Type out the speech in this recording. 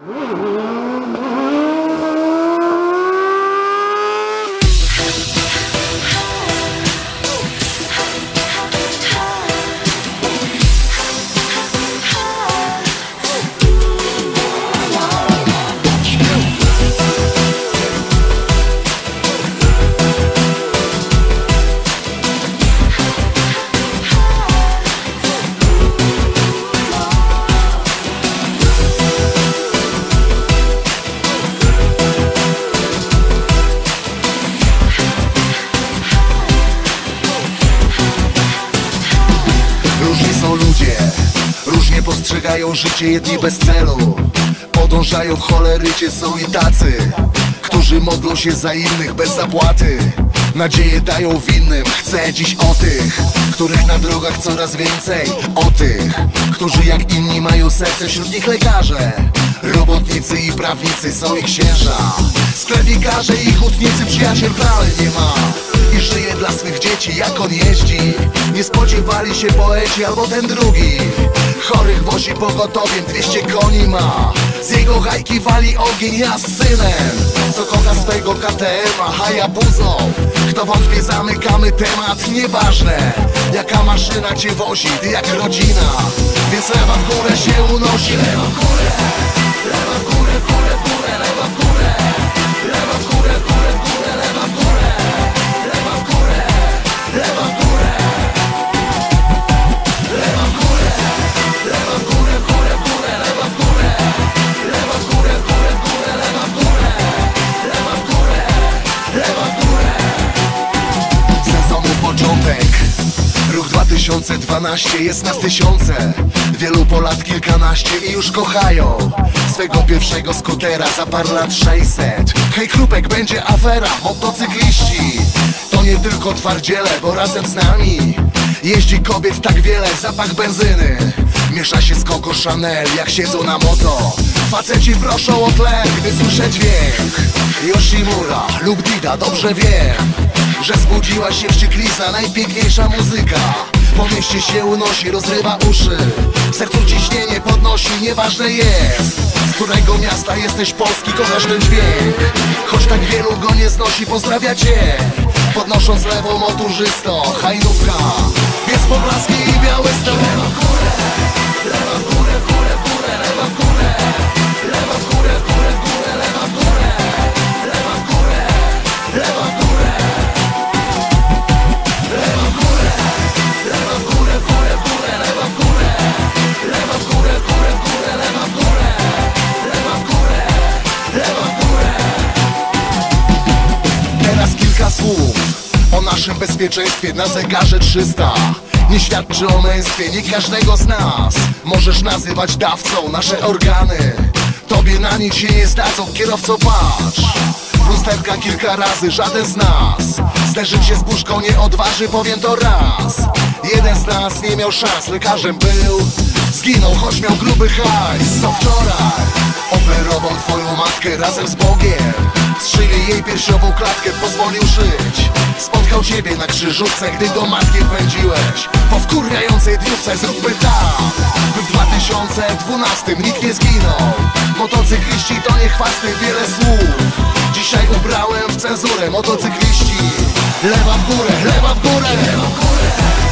Różnie postrzegają życie, jedni bez celu podążają w cholerycie, są i tacy, którzy modlą się za innych bez zapłaty. Nadzieję dają winnym, chcę dziś o tych, których na drogach coraz więcej. O tych, którzy jak inni mają serce, wśród nich lekarze, robotnicy i prawnicy, są ich księża, sklepikarze i hutnicy. Przyjaciel prawy nie ma i żyje dla swych dzieci, jak on jeździ. Nie spodziewali się poeci albo ten drugi, chorych wozi pogotowiem, 200 koni ma. Z jego hajki wali ogień, ja z synem, co kocha swego KTM-a, Hayabuzą. Kto wątpie, zamykamy temat, nieważne jaka maszyna cię wozi, ty jak rodzina. Więc lewa w górę się unosi, lewa w górę, lewa w górę, w górę, w górę, lewa w górę, lewa w górę, w górę, w górę, lewa w górę, lewa w górę, lewa w górę, lewa w górę, lewa w górę, w górę, w górę, lewa w górę, lewa w górę, w górę, w górę, lewa w górę, lewa w górę, lewa w górę. Sezonu początek, rok 2012, jest nas tysiące, wielu Polak kilkanaście i już kochają swego pierwszego skutera za parę lat 600. Hej Krupek, będzie afera, motocykliści to nie tylko twardziele, bo razem z nami jeździ kobiet tak wiele. Zapach benzyny miesza się z Coco Chanel, jak siedzą na moto. Faceci proszą o tlen, gdy słyszę dźwięk Yoshimura lub Dida. Dobrze wiem, że zbudziła się wścieklizna, najpiękniejsza muzyka po mieście się unosi, rozrywa uszy, w sercu ciśnienie podnosi. Nieważne jest, z którego miasta jesteś Polski, kochasz ten dźwięk, choć tak wielu go nie znosi. Pozdrawia cię, podnosząc lewą motorzysto, Hajnówka, Pies Podlaski i Białystok. Lewa w górę, lewa w górę, w górę, w górę, lewa w górę, lewa w górę, w górę, w górę, lewa w górę, lewa w górę, lewa w górę, lewa w górę, lewa w górę, w górę, w górę, lewa w górę, lewa w górę, w górę, w górę, lewa w górę, lewa w górę, lewa w górę. Teraz kilka słów o naszym bezpieczeństwie. Na zegarze 300 nie świadczy o męstwie nie każdego z nas. Możesz nazywać dawcą nasze organy, tobie na nic się nie zdadzą. Kierowco, patrz w lusterka kilka razy, żaden z nas zderzyć się z burzką nie odważy. Powiem to raz, jeden z nas nie miał szans, lekarzem był, zginął, choć miał gruby hajs. Co wczoraj operował twoją matkę razem z Bogiem, strzelił jej piersiową klatkę, pozwolił żyć. Spotkał ciebie na krzyżówce, gdy do matki pędziłeś po wkurwiającej dniówce. Zróbmy tak, by w 2012 nikt nie zginął. Motocykliści to nie chwasty, wiele słów dzisiaj ubrałem w cenzurę. Motocykliści, lewa w górę, lewa w górę, lewa w górę.